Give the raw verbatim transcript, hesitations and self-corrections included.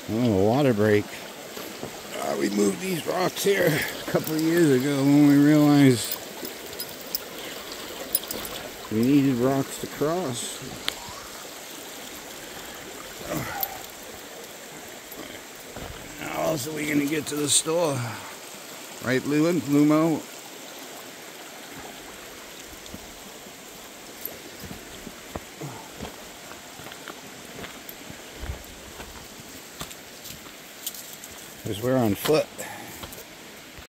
Oh, a water break. Uh, we moved these rocks here a couple of years ago when we realized we needed rocks to cross. How else are we going to get to the store? Right, Lewin? Lumo? Because we're on foot.